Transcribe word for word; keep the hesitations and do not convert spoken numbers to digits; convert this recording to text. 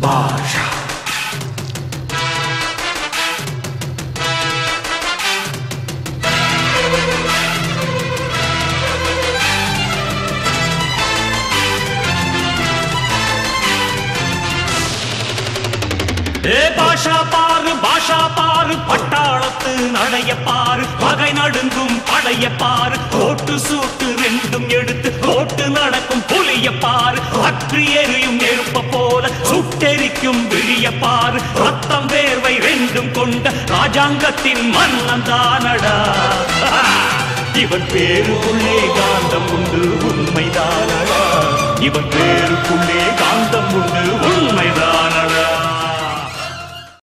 பாஷா ஏ பாஷா பாரு பாஷா பாரு பட்டாளத்து நடைய பாரு பகை நடுங்கும் படைய பாரு கோட்டு சூட்டு ரெண்டும் எடுத்து கோட்டு நடக்கும் புலிய பாரு அற்று எரியும் நெருப்ப போல சுட்டெரிக்கும் விழிய பாரு ரத்தம் வேர்வை ரெண்டும் கொண்ட ராஜாங்கத்தின் மன்னன் தானடா இவன் பேருக்குள்ளே காந்தம் உண்டு உண்மைதானடா இவன் பேருக்குள்ளே காந்தம் உண்டு